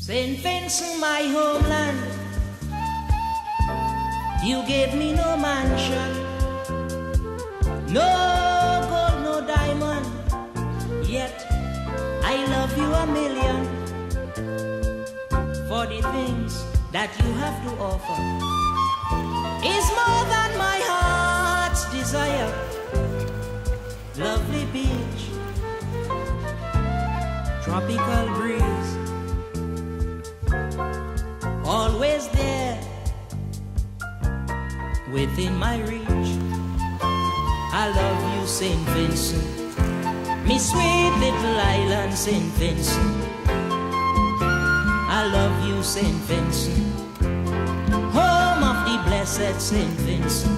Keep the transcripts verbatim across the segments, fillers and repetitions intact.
Saint Vincent, my homeland, you gave me no mansion, no gold, no diamond, yet I love you a million for the things that you have to offer. Is more than my heart's desire. Lovely beach, tropical breeze, always there within my reach. I love you, Saint Vincent, me sweet little island, Saint Vincent. I love you, Saint Vincent, home of the blessed Saint Vincent.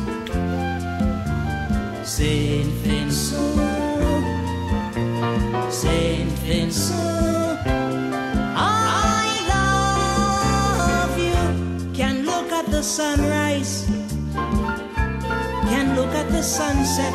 Saint Vincent, Saint Vincent, I love you. Can look at the sunrise, can look at the sunset.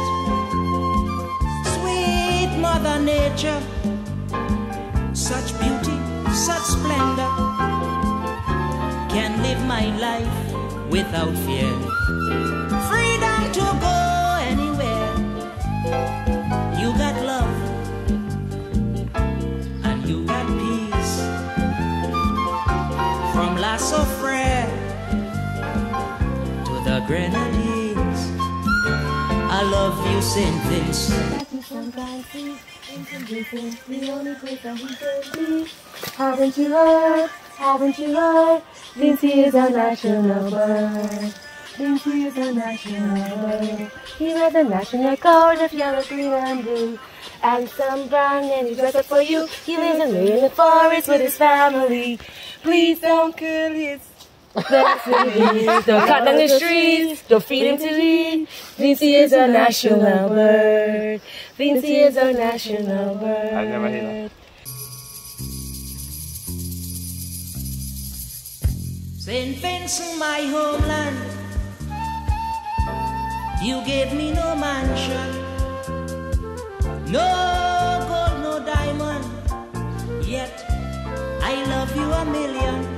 Sweet Mother Nature, such beauty, such splendor. Can live my life without fear. Freedom to go anywhere. You got love and you got peace. From La Soufrière to the Grenadines, I love you, Saint Vincent. The only place that we could be. Haven't you heard? Haven't you heard? Vincy is a national bird. Vincy is a national bird. He wears a national coat of yellow, green, and blue, and some brown, and he dresses up for you. He lives in the forest with his family. Please don't kill his don't cut down the trees, don't feed him to eat. Vincy is a national bird. Vincy is a national bird. I've never heard that. Saint Vincent, my homeland, you gave me no mansion, no gold, no diamond, yet I love you a million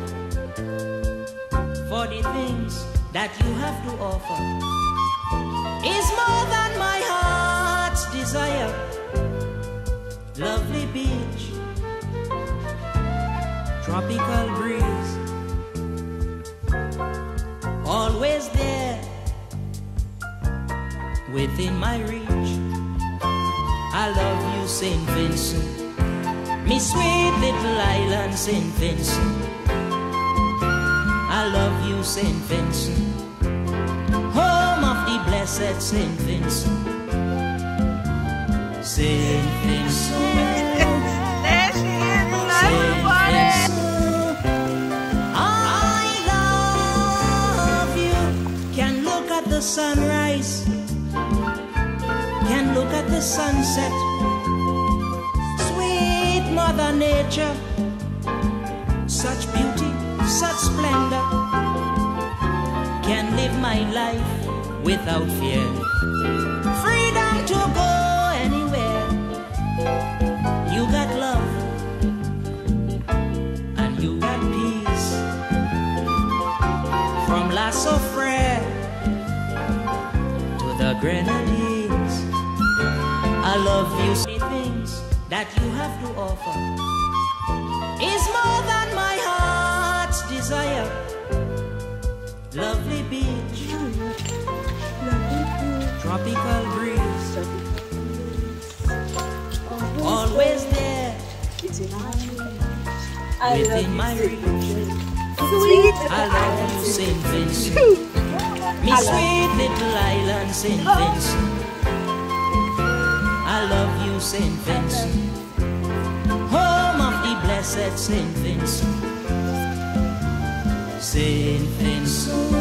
for the things that you have to offer. Is more than my heart's desire. Lovely beach, tropical breeze, always there within my reach. I love you, Saint Vincent, me sweet little island, Saint Vincent. I love you, Saint Vincent, home of the blessed Saint Vincent. Saint Vincent, There she is, the nice Saint one. Vincent, I love you. Can look at the sunrise, can look at the sunset. Sweet Mother Nature, such beauty, such splendor. Can live my life without fear. Freedom to go anywhere. You got love and you got peace. From La Soufrière to the Grenadines, I love you. The things that you have to offer is more than my heart's desire. Lovely beach, tropical breeze, always there within my reach. Sweet. I love you, Saint Vincent, me sweet little island, Saint Vincent. I love you, Saint Vincent, home of the blessed Saint Vincent. Saint Vincent,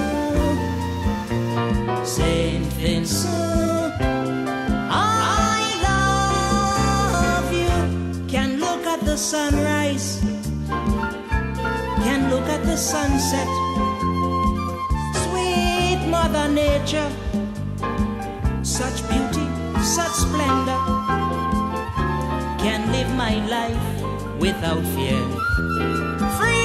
Saint Vincent, I love you. Can look at the sunrise, can look at the sunset. Sweet Mother Nature, such beauty, such splendor. Can live my life without fear. Free